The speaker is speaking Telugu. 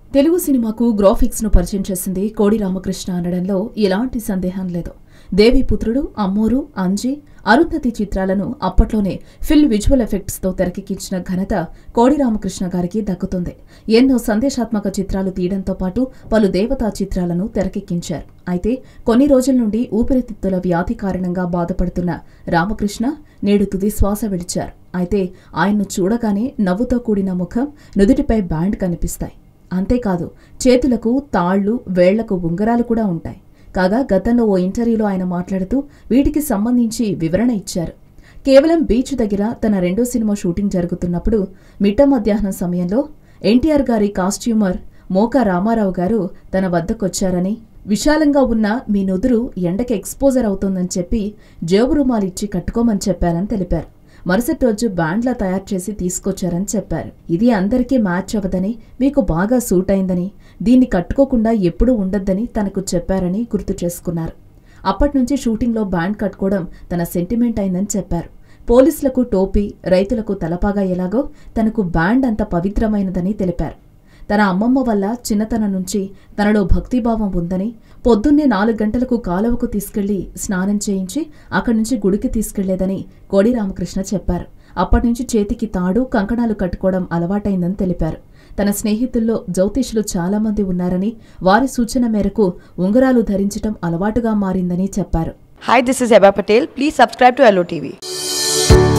తెలుగు సినిమాకు గ్రాఫిక్స్ ను పరిచయం చేసింది కోడి రామకృష్ణ అనడంలో ఎలాంటి సందేహం లేదు. దేవి పుత్రుడు, అమ్మోరు, అంజి, అరుంధతి చిత్రాలను అప్పట్లోనే ఫిల్ విజువల్ ఎఫెక్ట్స్ తో తెరకెక్కించిన ఘనత కోడి రామకృష్ణ గారికి దక్కుతుంది. ఎన్నో సందేశాత్మక చిత్రాలు తీయడంతో పాటు పలు దేవతా చిత్రాలను తెరకెక్కించారు. అయితే కొన్ని రోజుల నుండి ఊపిరితిత్తుల వ్యాధి కారణంగా బాధపడుతున్న రామకృష్ణ నేడు తుది శ్వాస విడిచారు. అయితే ఆయన్ను చూడగానే నవ్వుతో కూడిన ముఖం, నుదుటిపై బ్యాండ్ కనిపిస్తాయి. అంతేకాదు చేతులకు తాళ్లు, వేళ్లకు ఉంగరాలు కూడా ఉంటాయి. కాగా గతంలో ఓ ఇంటర్వ్యూలో ఆయన మాట్లాడుతూ వీటికి సంబంధించి వివరణ ఇచ్చారు. కేవలం బీచ్ దగ్గర తన రెండో సినిమా షూటింగ్ జరుగుతున్నప్పుడు మిట్ట మధ్యాహ్నం సమయంలో ఎన్టీఆర్ గారి కాస్ట్యూమర్ మోకా రామారావు గారు తన వద్దకొచ్చారని, విశాలంగా ఉన్న మీ నుదురు ఎండకి ఎక్స్పోజర్ అవుతోందని చెప్పి జేబు రుమాలిచ్చి కట్టుకోమని చెప్పారని తెలిపారు. మరుసటి రోజు బ్యాండ్లా తయారు చేసి తీసుకొచ్చారని చెప్పారు. ఇది అందరికీ మ్యాచ్ అవ్వదని, మీకు బాగా సూట్ అయిందని, దీన్ని కట్టుకోకుండా ఎప్పుడూ ఉండొద్దని తనకు చెప్పారని గుర్తు చేసుకున్నారు. అప్పట్నుంచి షూటింగ్లో బ్యాండ్ కట్టుకోవడం తన సెంటిమెంట్ అయిందని చెప్పారు. పోలీసులకు టోపీ, రైతులకు తలపాగా ఎలాగో తనకు బ్యాండ్ అంత పవిత్రమైనదని తెలిపారు. తన అమ్మమ్మ వల్ల చిన్నతనం నుంచి తనలో భక్తిభావం ఉందని, పొద్దున్నే 4 గంటలకు కాలువకు తీసుకెళ్లి స్నానం చేయించి అక్కడి నుంచి గుడికి తీసుకెళ్లేదని కోడి రామకృష్ణ చెప్పారు. అప్పటినుంచి చేతికి తాడు, కంకణాలు కట్టుకోవడం అలవాటైందని తెలిపారు. తన స్నేహితుల్లో జ్యోతిష్యులు చాలా మంది ఉన్నారని, వారి సూచన మేరకు ఉంగరాలు ధరించడం అలవాటుగా మారిందని చెప్పారు. Hi, this is Eba Patel. Please subscribe to LOTV.